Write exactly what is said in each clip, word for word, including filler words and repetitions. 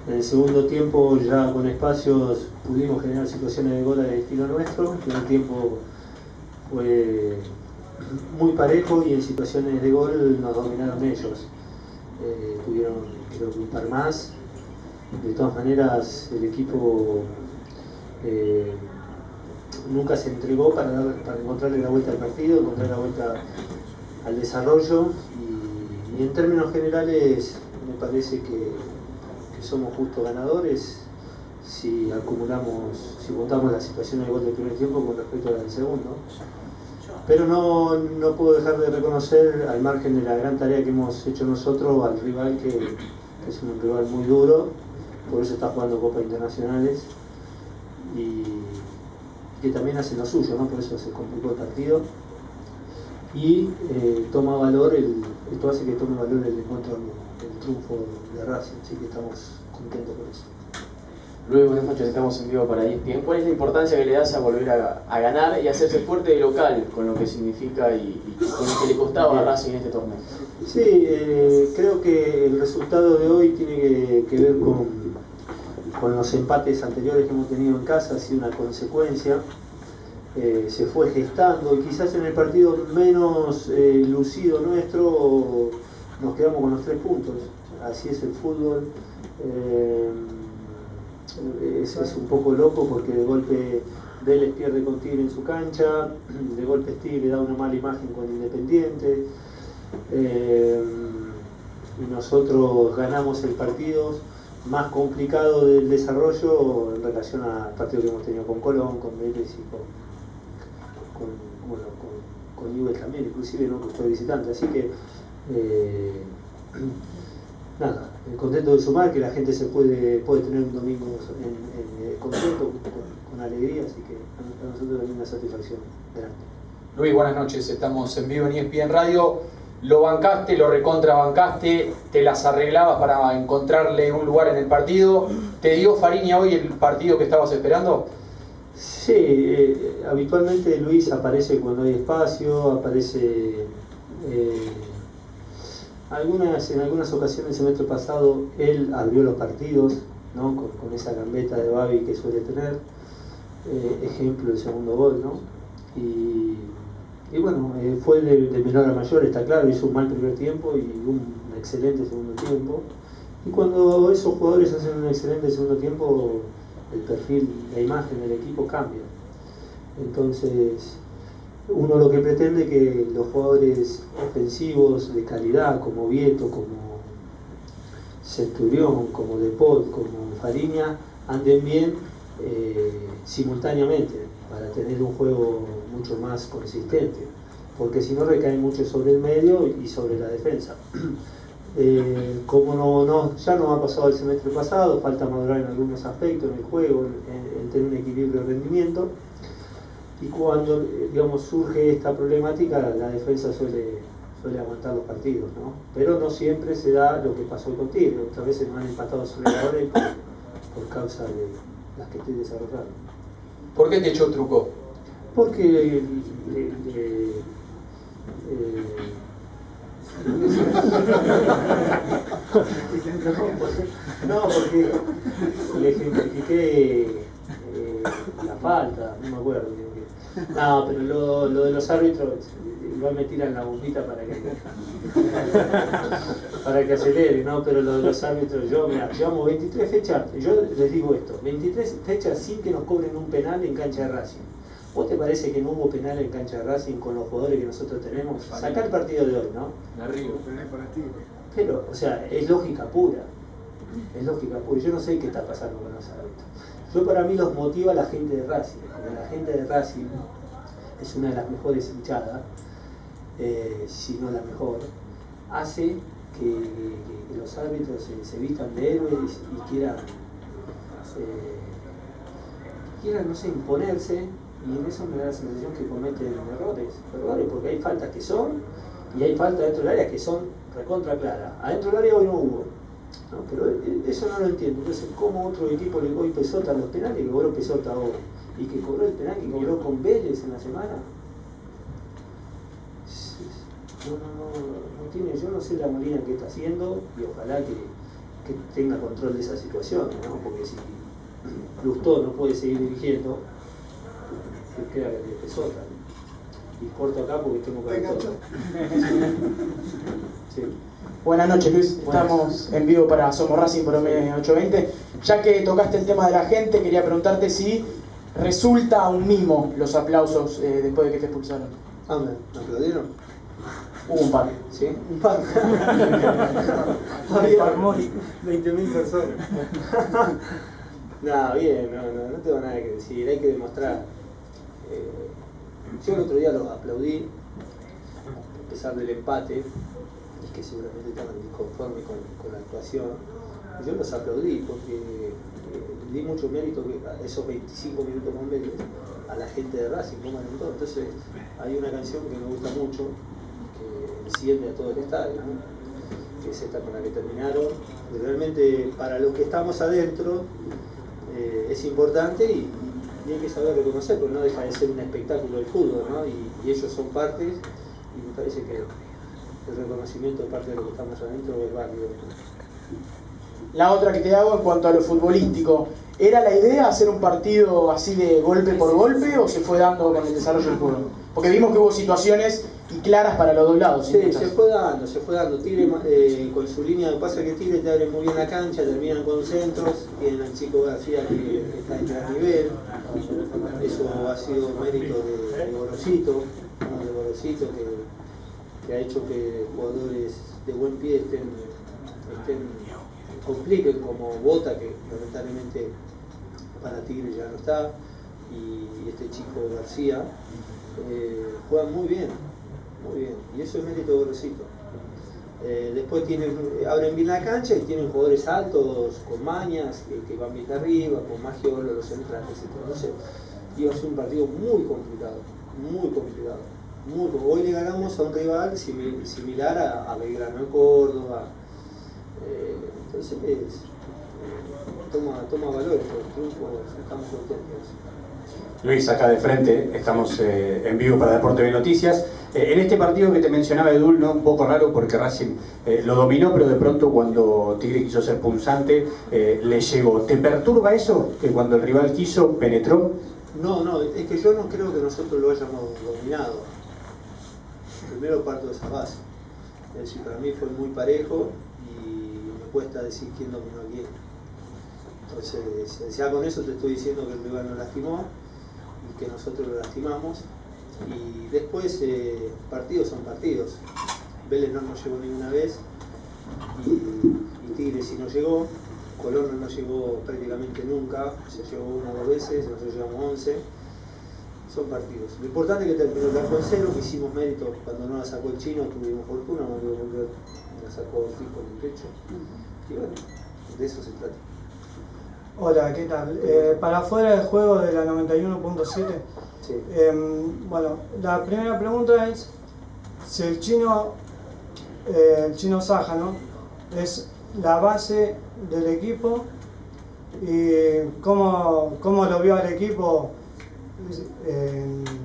En el segundo tiempo, ya con espacios, pudimos generar situaciones de gol de estilo nuestro. El primer tiempo fue muy parejo y en situaciones de gol nos dominaron ellos. Eh, tuvieron, creo que un par más. De todas maneras, el equipo eh, nunca se entregó para, dar, para encontrarle la vuelta al partido, encontrar la vuelta al desarrollo y, y en términos generales me parece que, que somos justos ganadores si acumulamos, si contamos la situación de gol del primer tiempo con respecto a la del segundo. Pero no, no puedo dejar de reconocer, al margen de la gran tarea que hemos hecho nosotros, al rival que, que es un rival muy duro, por eso está jugando Copas Internacionales y que también hace lo suyo, ¿no? Por eso se complicó el partido y eh, toma valor, el, esto hace que tome valor el encuentro, el triunfo de Racing, así que estamos contentos por eso. Luis, buenas noches, estamos en vivo para E S P N. ¿Cuál es la importancia que le das a volver a, a ganar y hacerse fuerte de local, con lo que significa y, y con lo que le costaba a Racing en este torneo? Sí, eh, creo que el resultado de hoy tiene que, que ver con, con los empates anteriores que hemos tenido en casa, ha sido una consecuencia. Eh, se fue gestando y quizás en el partido menos eh, lucido nuestro nos quedamos con los tres puntos. Así es el fútbol. Eh, Es, es un poco loco porque de golpe Vélez pierde con Tigre en su cancha, de golpe Tigre da una mala imagen con Independiente, eh, y nosotros ganamos el partido más complicado del desarrollo en relación al partido que hemos tenido con Colón, con Vélez y con, con, bueno, con, con Newell's también, inclusive, ¿no? Que fue visitante, así que eh, nada, contento de sumar, que la gente se puede, puede tener un domingo en, en, contento, con, con alegría, así que para nosotros también una satisfacción grande. Luis, buenas noches, estamos en vivo en E S P N Radio. Lo bancaste, lo recontrabancaste, te las arreglabas para encontrarle un lugar en el partido. ¿Te dio Fariña hoy el partido que estabas esperando? Sí, eh, habitualmente Luis aparece cuando hay espacio, aparece... Eh, Algunas, en algunas ocasiones el semestre pasado él abrió los partidos, ¿no? con, con esa gambeta de Babi que suele tener, eh, ejemplo el segundo gol, ¿no? y, y bueno, eh, fue de, de menor a mayor, está claro, hizo un mal primer tiempo y un excelente segundo tiempo, y cuando esos jugadores hacen un excelente segundo tiempo, el perfil, la imagen del equipo cambia. Entonces uno lo que pretende es que los jugadores ofensivos de calidad como Vieto, como Centurión, como Depol, como Fariña anden bien eh, simultáneamente para tener un juego mucho más consistente, porque si no recae mucho sobre el medio y sobre la defensa. Eh, como no, no, ya nos ha pasado el semestre pasado, falta madurar en algunos aspectos en el juego, en, en tener un equilibrio de rendimiento. Y cuando, digamos, surge esta problemática, la defensa suele, suele aguantar los partidos, ¿no? Pero no siempre se da lo que pasó con Tigre. Otras veces no han empatado sobre la hora por, por causa de las que estoy desarrollando. ¿Por qué te echó truco? Porque le, le, eh, no, porque le ejemplifiqué eh, la falta, no me acuerdo. No, pero lo, lo de los árbitros, igual me tiran la bombita para que para que acelere, ¿no? Pero lo de los árbitros, yo, mira, llevamos veintitrés fechas, yo les digo esto, veintitrés fechas sin que nos cobren un penal en cancha de Racing. ¿Vos te parece que no hubo penal en cancha de Racing con los jugadores que nosotros tenemos? Sacá el partido de hoy, ¿no? Pero, o sea, es lógica pura. Es lógica pura. Yo no sé qué está pasando con los árbitros. Yo, para mí, los motiva la gente de Racing. Porque la gente de Racing es una de las mejores hinchadas, eh, si no la mejor. Hace que, que, que los árbitros se, se vistan de héroes y quieran, eh, quieran, no sé, imponerse. Y en eso me da la sensación que cometen errores, errores porque hay faltas que son, y hay faltas dentro del área que son recontra claras. Adentro del área hoy no hubo, ¿no? Pero eso no lo entiendo. Entonces, ¿cómo otro equipo le cobró Pesota los penales que cobró Pesota hoy? Y que cobró el penal que cobró con Vélez en la semana. No, no, no, no tiene, yo no sé la Molina que está haciendo, y ojalá que, que tenga control de esa situación, ¿no? Porque si Lustó no puede seguir dirigiendo, que queda que es otra. Y corto acá porque tengo que ver todo. Sí. Buenas noches, Luis. Buenas. Estamos en vivo para Somos Racing por M ochocientos veinte. Ya que tocaste el tema de la gente, quería preguntarte si resulta un mimo los aplausos eh, después de que te expulsaron. Ah, ¿me aplaudieron? Hubo un par. ¿Sí? Un par. Había veinte mil personas. No, bien, no, no, no tengo nada que decir, hay que demostrar. Eh, yo el otro día los aplaudí, a pesar del empate, y que seguramente estaban disconformes con, con la actuación. Yo los aplaudí porque eh, di mucho mérito a esos veinticinco minutos con Vélez a la gente de Racing, como todo. Entonces hay una canción que me gusta mucho, que enciende a todo el estadio, ¿no? Que es esta con la que terminaron. Y realmente para los que estamos adentro eh, es importante y, y hay que saber reconocer, porque no deja de ser un espectáculo del fútbol, ¿no? Y, y ellos son partes y me parece que el reconocimiento de parte de los que estamos adentro es válido. La otra que te hago en cuanto a lo futbolístico, ¿era la idea hacer un partido así de golpe por golpe o se fue dando con el desarrollo del juego? Porque vimos que hubo situaciones y claras para los dos lados. Sí, se fue dando, se fue dando. Tigre eh, con su línea de pase que Tigre te abre muy bien la cancha, terminan con centros, tienen al chico García que está en gran nivel. Eso ha sido mérito de, de Gorosito, ¿no? de Gorosito que, que ha hecho que jugadores de buen pie estén, estén compliquen como Bota, que lamentablemente para Tigre ya no está, y este chico García, eh, juegan muy bien, muy bien, y eso es mérito de Gorosito. Eh, después tienen, abren bien la cancha y tienen jugadores altos, con mañas, que, que van bien arriba, con Magiolo, los centrales, etcétera. Entonces, iba a ser un partido muy complicado, muy complicado. Muy, hoy le ganamos a un rival similar a, a Belgrano de Córdoba. Eh, entonces, eh, toma, toma valor por el triunfo, estamos contentos. Luis, acá de frente, estamos eh, en vivo para Deporte B Noticias. Eh, en este partido que te mencionaba Edul, ¿no? Un poco raro porque Racing eh, lo dominó, pero de pronto cuando Tigre quiso ser punzante, eh, le llegó. ¿Te perturba eso? Que cuando el rival quiso, penetró. No, no, es que yo no creo que nosotros lo hayamos dominado. Primero parto de esa base. Es decir, para mí fue muy parejo y me cuesta decir quién dominó a quién. Entonces, ya con eso te estoy diciendo que el rival nos lastimó y que nosotros lo lastimamos. Y después, eh, partidos son partidos. Vélez no nos llegó ninguna vez y, y Tigre sí nos llegó. Colón no nos llegó prácticamente nunca, se llegó una o dos veces, nosotros llegamos once. Son partidos. Lo importante es que terminó el arco en cero, que hicimos mérito cuando no la sacó el chino, tuvimos fortuna, cuando la sacó el tipo en el pecho. Y bueno, de eso se trata. Hola, ¿qué tal? Eh, para fuera del juego de la noventa y uno punto siete, Sí. eh, bueno, la primera pregunta es si el chino, eh, el chino Saja, ¿no? Es la base del equipo y cómo, cómo lo vio al equipo eh,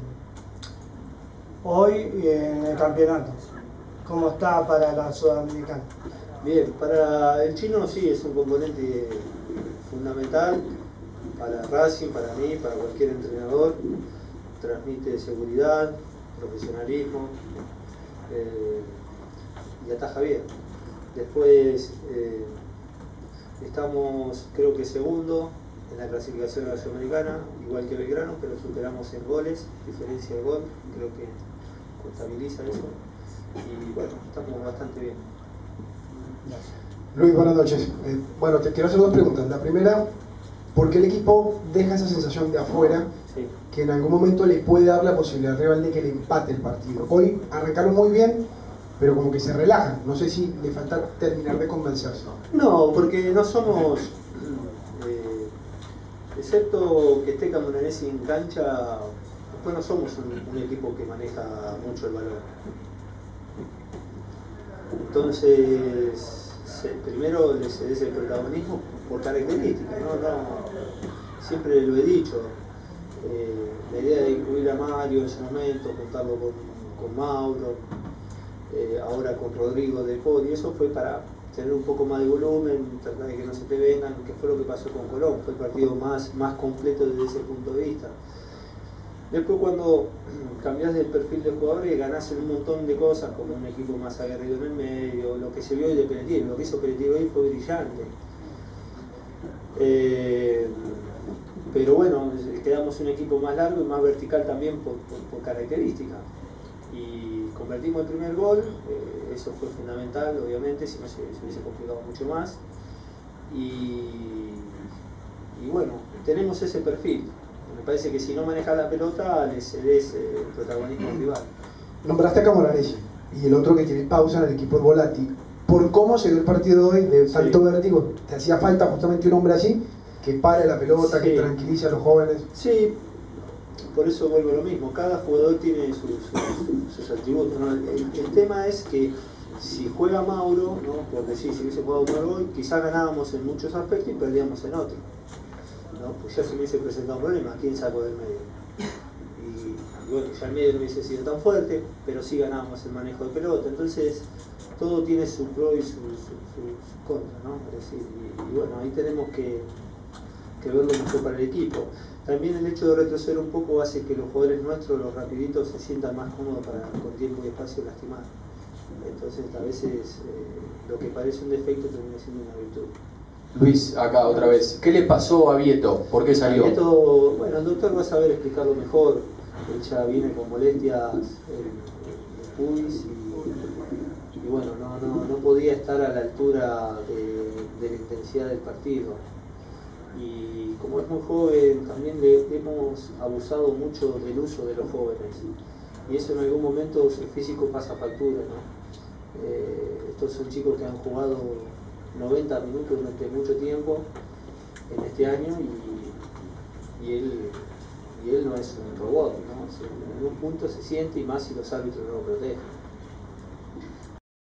hoy y en el campeonato, cómo está para la Sudamericana. Bien, para el chino sí es un componente fundamental para Racing, para mí, para cualquier entrenador. Transmite seguridad, profesionalismo eh, y ataja bien. Después eh, estamos, creo que segundo en la clasificación de la Sudamericana, igual que Belgrano, pero superamos en goles, diferencia de gol, creo que contabiliza eso. Y bueno, estamos bastante bien. Luis, buenas noches. Eh, bueno, te quiero hacer dos preguntas. La primera, ¿por qué el equipo deja esa sensación de afuera Sí. que en algún momento le puede dar la posibilidad al rival de que le empate el partido? Hoy arrancaron muy bien, pero como que se relajan. No sé si le falta terminar de convencerse. No, porque no somos, eh, excepto que esté Camoranesi en cancha, después no somos un, un equipo que maneja mucho el balón. Entonces, se, primero le cedes el protagonismo por características, ¿no? No, siempre lo he dicho, eh, la idea de incluir a Mario en su momento, juntarlo con, con Mauro, eh, ahora con Rodrigo de Poli, eso fue para tener un poco más de volumen, tratar de que no se te vengan, que fue lo que pasó con Colón, fue el partido más, más completo desde ese punto de vista. Después cuando cambiás de perfil de jugadores ganás en un montón de cosas, como un equipo más aguerrido en el medio, lo que se vio hoy de Pelletier, lo que hizo Pelletier hoy fue brillante. Eh, pero bueno, quedamos un equipo más largo y más vertical también por, por, por característica. Y convertimos el primer gol, eh, eso fue fundamental, obviamente, si no se, se hubiese complicado mucho más. Y, y bueno, tenemos ese perfil. Me parece que si no manejas la pelota, le cedes eh, el protagonismo al rival. Nombraste a Camoranesi y el otro que tiene pausa en el equipo es Volati. Por cómo se dio el partido de hoy, de tanto Sí. vértigo, te hacía falta justamente un hombre así, que pare la pelota, Sí. que tranquilice a los jóvenes. Sí, por eso vuelvo a lo mismo. Cada jugador tiene sus, sus, sus atributos, ¿no? El, el tema es que si juega Mauro, ¿no? Por decir, si hubiese jugado Mauro hoy, quizás ganábamos en muchos aspectos y perdíamos en otros, ¿no? Pues ya se hubiese presentado un problema. ¿Quién sacó del medio? Y, y bueno, ya el medio no hubiese sido tan fuerte, pero sí ganábamos el manejo de pelota. Entonces, todo tiene su pro y su, su, su, su contra, ¿no? Es decir, y, y bueno, ahí tenemos que, que ver lo mejor para el equipo. También el hecho de retroceder un poco hace que los jugadores nuestros, los rapiditos, se sientan más cómodos para con tiempo y espacio lastimar. Entonces, a veces eh, lo que parece un defecto termina siendo una virtud. Luis, acá otra vez. ¿Qué le pasó a Vieto? ¿Por qué salió? Vieto, bueno, el doctor va a saber explicarlo mejor. Él ya viene con molestias en, en pubis y, y bueno, no, no, no podía estar a la altura de, de la intensidad del partido. Y como es muy joven, también le hemos abusado mucho del uso de los jóvenes. Y eso en algún momento su físico pasa factura, ¿no? Eh, estos son chicos que han jugado noventa minutos durante mucho tiempo en este año y, y, él, y él no es un robot, ¿no? O sea, en un punto se siente y más si los árbitros no lo protegen.